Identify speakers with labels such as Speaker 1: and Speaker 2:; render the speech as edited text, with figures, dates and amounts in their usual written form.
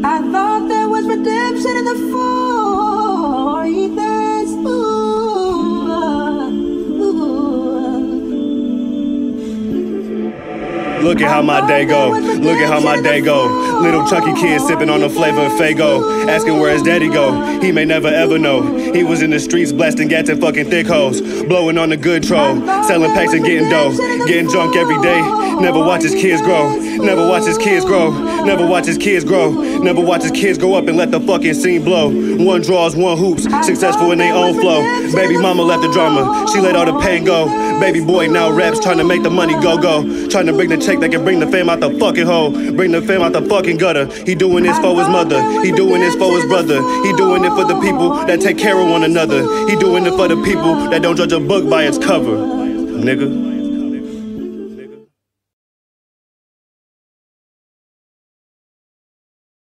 Speaker 1: I thought there was redemption in the 40s.
Speaker 2: Look at how my day go, look at how my day go. Little chunky kid sipping on the flavor of Faygo, asking where his daddy go, he may never ever know. He was in the streets blasting gats and fucking thick hoes, blowing on the good troll, selling packs and getting dough, getting drunk every day. Never watch his kids grow, never watch his kids grow, never watch his kids grow, never watch his kids grow up and let the fucking scene blow. One draws, one hoops, successful in their own flow. Baby mama left the drama, she let all the pain go. Baby boy now raps, trying to make the money go. Trying to bring the check that can bring the fame out the fucking hole, bring the fame out the fucking gutter. He doing this for his mother, he doing this for his brother. He doing it for the people that take care of one another. He doing it for the people that don't judge a book by its cover, nigga.